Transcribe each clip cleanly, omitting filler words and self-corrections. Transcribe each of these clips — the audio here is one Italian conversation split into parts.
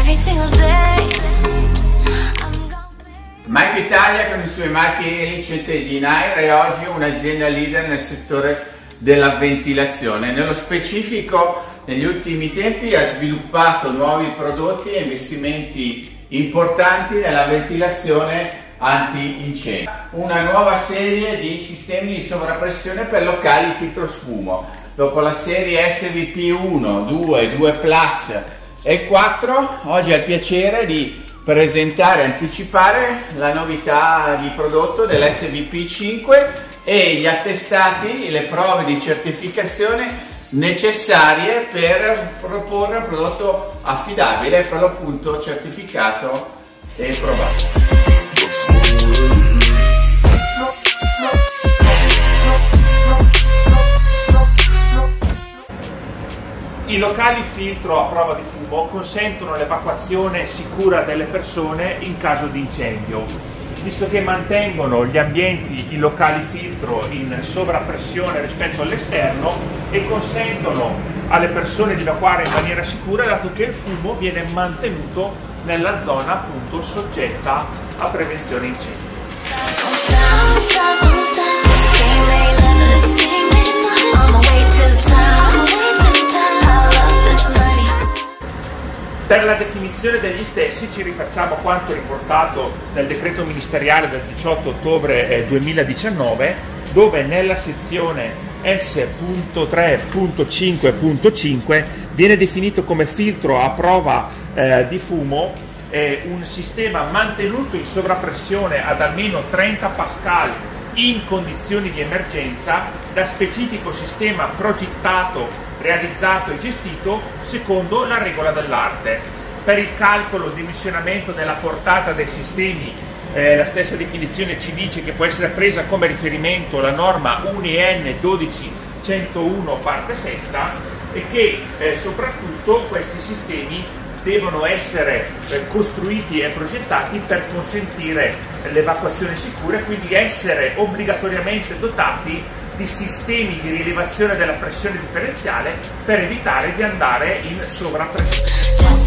every single day. Maiko Italia con i suoi marchi Elicet e Dinair è oggi un'azienda leader nel settore della ventilazione. Nello specifico, negli ultimi tempi ha sviluppato nuovi prodotti e investimenti importanti nella ventilazione anti-incendio. Una nuova serie di sistemi di sovrappressione per locali filtro sfumo. Dopo la serie SVP 1, 2, 2 Plus e 4, oggi ho il piacere di presentare e anticipare la novità di prodotto dell'SVP 5 e gli attestati, le prove di certificazione necessarie per proporre un prodotto affidabile, per l'appunto certificato e provato. I locali filtro a prova di fumo consentono l'evacuazione sicura delle persone in caso di incendio, visto che mantengono gli ambienti, i locali filtro in sovrappressione rispetto all'esterno e consentono alle persone di evacuare in maniera sicura, dato che il fumo viene mantenuto nella zona appunto soggetta a prevenzione incendio. Per la definizione degli stessi ci rifacciamo a quanto riportato nel decreto ministeriale del 18 ottobre 2019, dove nella sezione S.3.5.5 viene definito come filtro a prova di fumo un sistema mantenuto in sovrappressione ad almeno 30 pascal in condizioni di emergenza da specifico sistema progettato, realizzato e gestito secondo la regola dell'arte. Per il calcolo di dimensionamento della portata dei sistemi, la stessa definizione ci dice che può essere presa come riferimento la norma UNIN 12101 parte sesta e che soprattutto questi sistemi devono essere costruiti e progettati per consentire l'evacuazione sicura e quindi essere obbligatoriamente dotati di sistemi di rilevazione della pressione differenziale per evitare di andare in sovrappressione.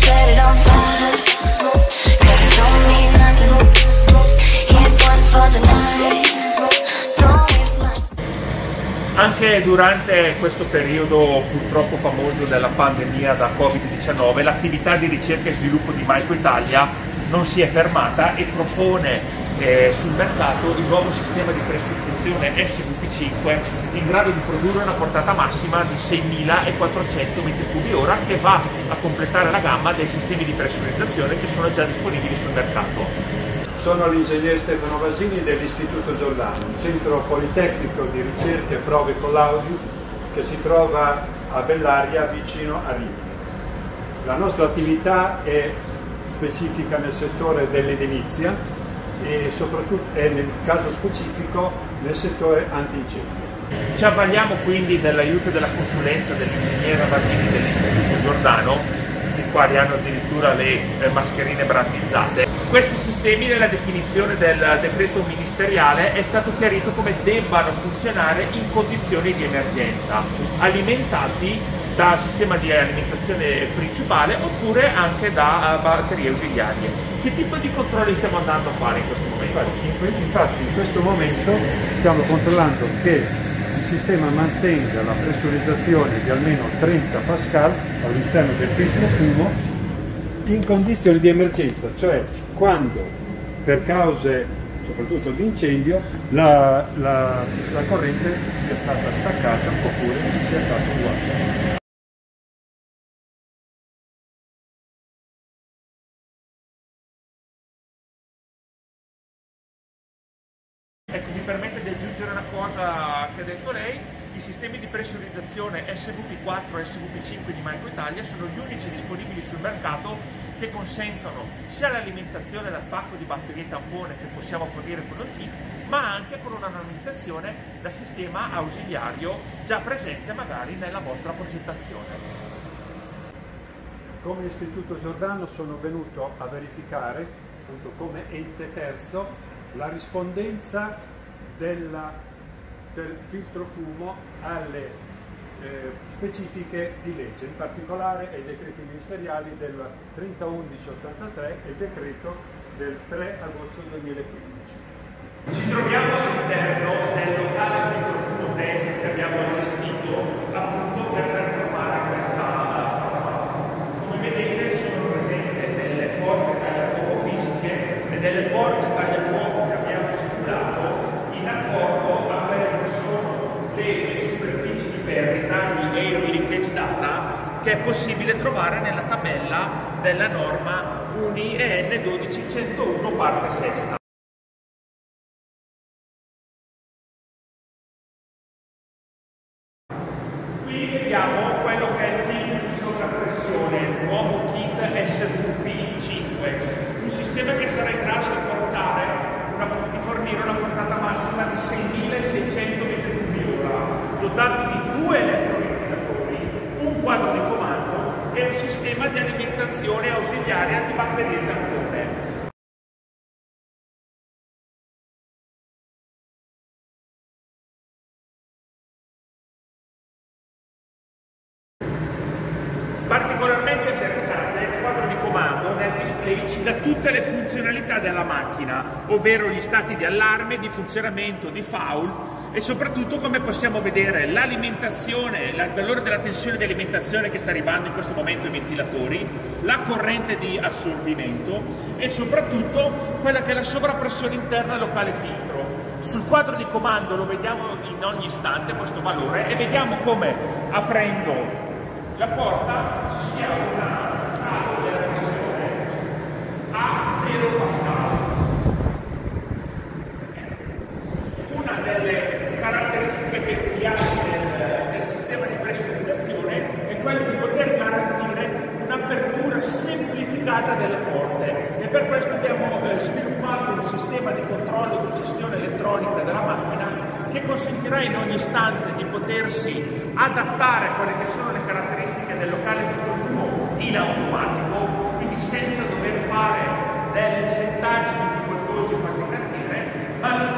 Anche durante questo periodo purtroppo famoso della pandemia da Covid-19, l'attività di ricerca e sviluppo di Maiko Italia non si è fermata e propone sul mercato il nuovo sistema di pressurizzazione SVP5 in grado di produrre una portata massima di 6.400 m3/ora che va a completare la gamma dei sistemi di pressurizzazione che sono già disponibili sul mercato. Sono l'ingegnere Stefano Vasini dell'Istituto Giordano, un centro politecnico di ricerca e prove con l'audio che si trova a Bellaria vicino a Rimini. La nostra attività è specifica nel settore dell'edilizia e soprattutto nel caso specifico nel settore antincendio. Ci avvaliamo quindi dell'aiuto e della consulenza dell'ingegnere Vasini dell'Istituto Giordano, i quali hanno addirittura le mascherine brandizzate. Questi sistemi nella definizione del decreto ministeriale è stato chiarito come debbano funzionare in condizioni di emergenza, alimentati da sistema di alimentazione principale oppure anche da batterie ausiliarie. Che tipo di controlli stiamo andando a fare in questo momento? Infatti in questo momento stiamo controllando che il sistema mantenga la pressurizzazione di almeno 30 pascal all'interno del filtro fumo in condizioni di emergenza, cioè quando per cause soprattutto di incendio la corrente sia stata staccata oppure sia stato un guasto. Ecco, mi permette di aggiungere una cosa che ha detto lei: i sistemi di pressurizzazione SVP4 e SVP5 di Maiko Italia sono gli unici disponibili sul mercato che consentono sia l'alimentazione dal pacco di batterie tampone che possiamo fornire con lo kit, ma anche con una manutenzione da sistema ausiliario già presente magari nella vostra progettazione. Come Istituto Giordano sono venuto a verificare, appunto come ente terzo, la rispondenza del filtro fumo alle specifiche di legge, in particolare ai decreti ministeriali del 30/11/83 e il decreto del 3 agosto 2015. Ci troviamo all'interno del locale filtro test che abbiamo allestito appunto per performare questa prova. Come vedete sono presenti delle porte tagliafuoco fisiche e delle porte tagliafuoco che abbiamo simulato in accordo a quelle che sono le superfici di perdita, gli air leakage data, che è possibile trovare nella tabella della norma UNI EN 12101 parte sesta. Qui vediamo quello che è il kit di sovrappressione, il nuovo kit S2P5, un sistema che sarà in grado di fornire una portata massima di 6.600 m3/ora, dotato di 2 elettrointegratori, un quadro di comando e un sistema di alimentazione ausiliaria di batterie tampone. Particolarmente interessante il quadro di comando nel display ci dà tutte le funzionalità della macchina, ovvero gli stati di allarme, di funzionamento, di foul e soprattutto, come possiamo vedere, l'alimentazione, il valore della tensione di alimentazione che sta arrivando in questo momento ai ventilatori, la corrente di assorbimento e soprattutto quella che è la sovrappressione interna locale filtro. Sul quadro di comando lo vediamo in ogni istante questo valore e vediamo come aprendo la porta ci sia una calo della pressione a 0 pascal. Una delle caratteristiche peculiari del sistema di pressurizzazione è quella di poter garantire un'apertura semplificata delle porte e per questo abbiamo sviluppato un sistema di controllo di gestione elettronica della macchina che consentirà in ogni istante di potersi adattare a quelle che sono le caratteristiche del locale filtro in automatico, quindi senza dover fare dei settaggi difficoltosi in qualche cantiere, ma allo